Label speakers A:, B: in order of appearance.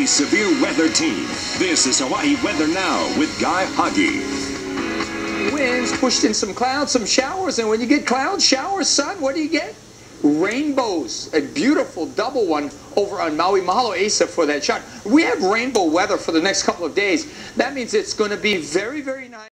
A: Hawaii's severe weather team. This is Hawaii Weather Now with Guy Hagi.
B: Winds pushed in some clouds, some showers, and when you get clouds, showers, sun, what do you get? Rainbows. A beautiful double one over on Maui. Mahalo Asa for that shot. We have rainbow weather for the next couple of days. That means it's going to be very, very nice.